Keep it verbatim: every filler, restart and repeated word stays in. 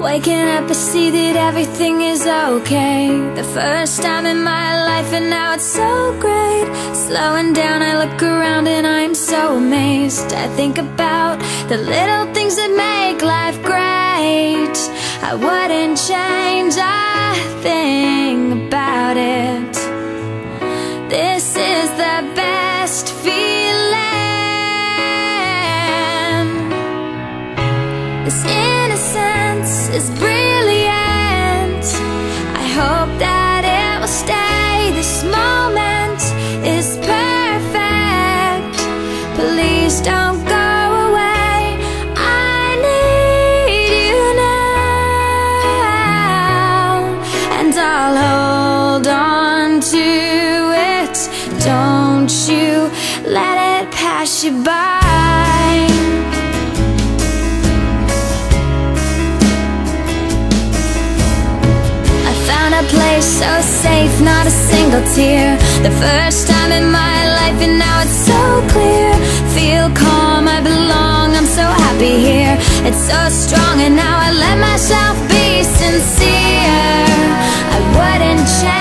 Waking up I see that everything is okay. The first time in my life and now it's so great. Slowing down I look around and I'm so amazed. I think about the little things that make life great. I wouldn't change a thing about it. This is the best feeling. This innocence is brilliant. I hope that it will stay. This moment is perfect. Please don't go away. I need you now, and I'll hold on to it. Don't you let it pass you by. A place so safe, not a single tear. The first time in my life and now it's so clear. Feel calm, I belong, I'm so happy here. It's so strong and now I let myself be sincere. I wouldn't change